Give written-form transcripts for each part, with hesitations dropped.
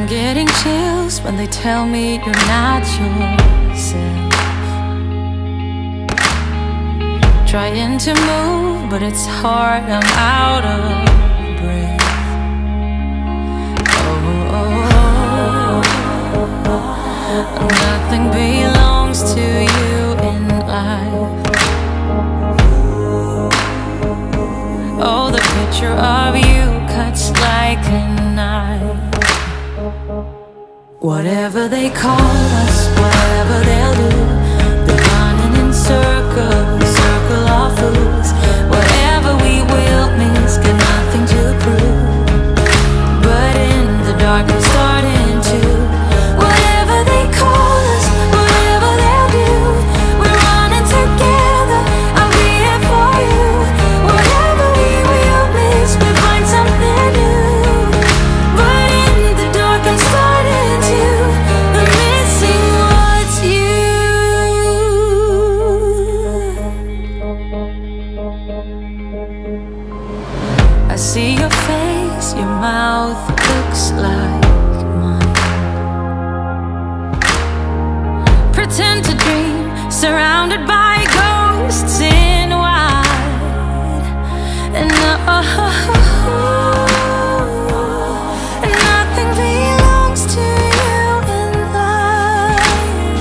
getting chills when they tell me you're not yourself. Trying to move, but it's hard, I'm out of breath. Nothing belongs to you in life. Oh, the picture of you cuts like a knife. Whatever they call us, whatever they'll do, they're running in circles, circle of fools. Whatever we will miss, got nothing to prove. But in the dark I'm starting to. Whatever they call us, whatever they'll do, we're running together, I'll be here for you. Whatever we will miss, we find something new. But in the dark I'm starting to. I'm missing what's you. I see your face, your mouth looks like mine. Pretend to dream, surrounded by ghosts in white. And nothing belongs to you in life.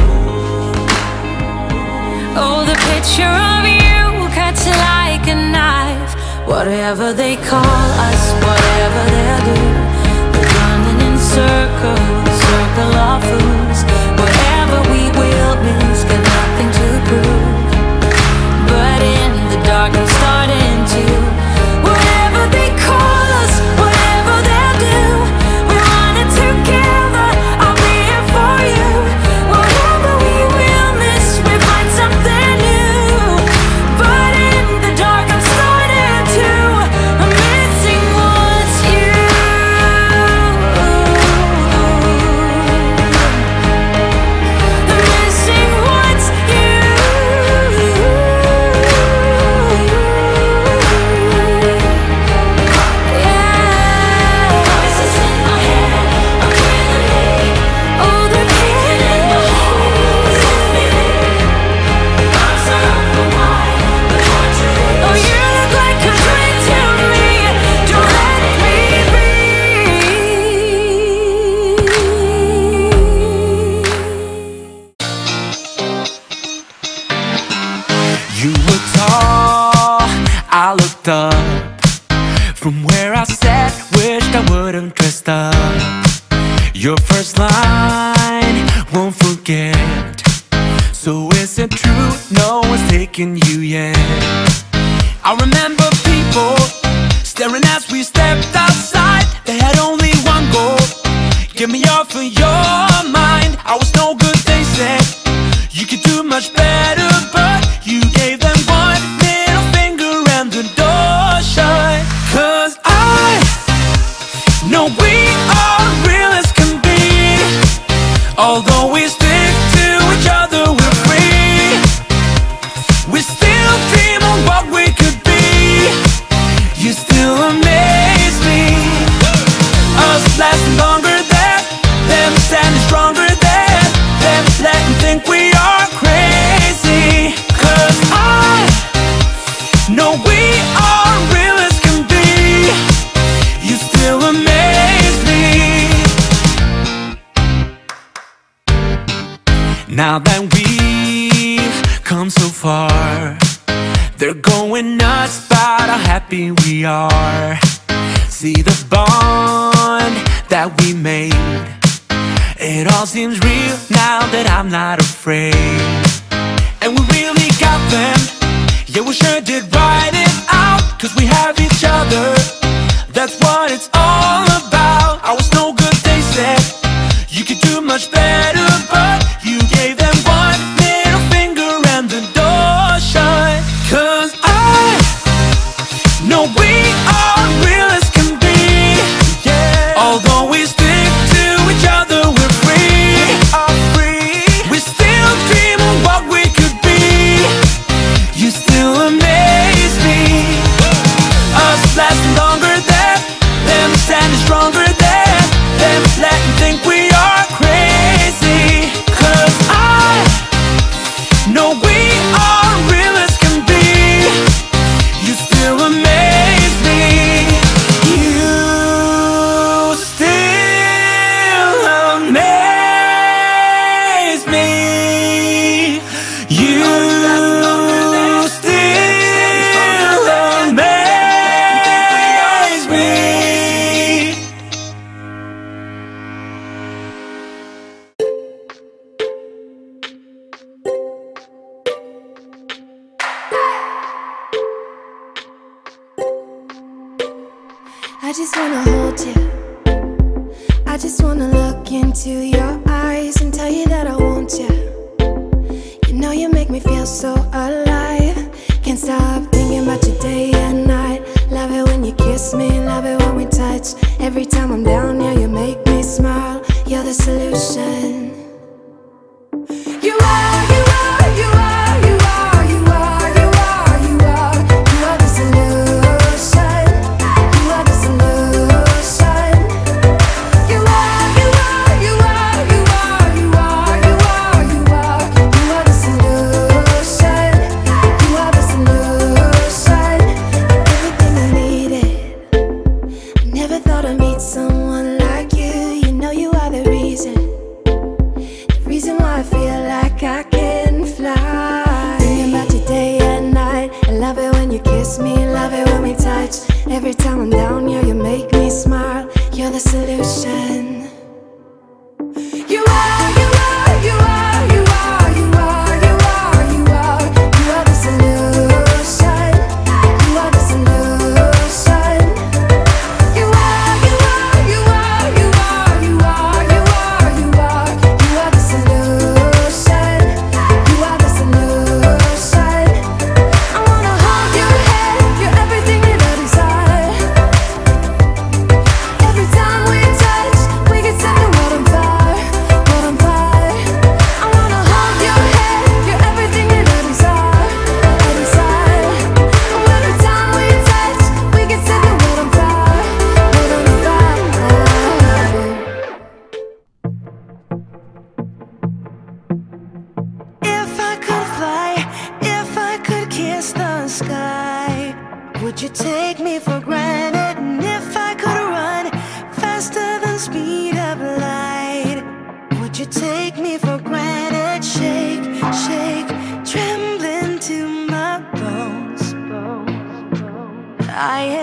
Oh, the picture of you cuts like a knife. Whatever they call us, whatever they'll do, they're running in circles, circle of fools. Whatever we will miss, got nothing to prove. But in the dark I'm starting to. Whatever they call us, whatever they'll do, we're running together, I'll be here for you. Whatever we will miss, we find something new. But in the dark I'm starting to. I'm missing what's you. I'm missing what's you. Yeah. Voices in my head, I'm feeling me. Oh, they're kicking in my head. I'm so wide, but torturing. Oh, you look like a drink to me. Don't let me You were tall, I looked up. From where I sat, wished I would've dressed up. Your first line, won't forget. So is it true, no one's taking you yet? I remember people staring as we stepped outside. They had only one goal, get me off of your mind. I was no good, they said. You could do much better, but you gave them one middle finger and the door shut. 'Cause I know we are real as can be. Although we stick to each other, we're free. We still dream of what we could be. You still amaze me. Us lasting longer than them, standing stronger than them, letting think we are crazy. 'Cause I know we are real as can be. You still amaze me. Now that we've come so far, they're going nuts about how happy we are. See the bond that we made, it all seems real now that I'm not afraid. And we really got them, yeah, we sure did write it out. 'Cause we have each other, that's what it's all about. I was no good, they said. You could do much better, but you gave them one middle finger and the door shut. 'Cause I know we are real as can be. Yeah. Although we stick to each other, we're free. We are free. We still dream of what we could be. You still amaze me. Us lasting longer than them, are real as can be. You still amaze me. You still amaze me. You still amaze me. I just wanna hold you. I just wanna look into your eyes and tell you that I want you. You know you make me feel so alive. Can't stop thinking about you day and night. Love it when you kiss me, love it when we touch. Every time I'm down, yeah, you make me smile. You're the solution. You are, you are, you are, you are, you are, you are, you are. You are the solution. You are the solution. You are, you are, you are, you are, you are, you are, you are. You are the solution. You are the solution. Everything I needed. I never thought I'd meet someone like you. You know you are the reason. The reason why I feel like I can fly. Thinking about you day and night. I love it when you kiss me, love it when we touch. Every time I'm down, yeah, you make me smile. You're the solution. You are, you are, you are, you are, you are, you are, you are. You are the solution. You are the solution. You are, you are, you are, you are, you are, you are, you are. You are the solution. You are the solution. I wanna hold your head. You're everything that I desire. Every time we touch, we can set the world on fire, world on fire. I wanna hold your head. You're everything that I desire, I desire. Oh, every time we touch, we can set the world on fire, world on fire. If I could fly, if I could kiss the sky, would you take me for granted? And if I could run faster than speed of light, would you take me for granted? Shake, shake, trembling to my bones. I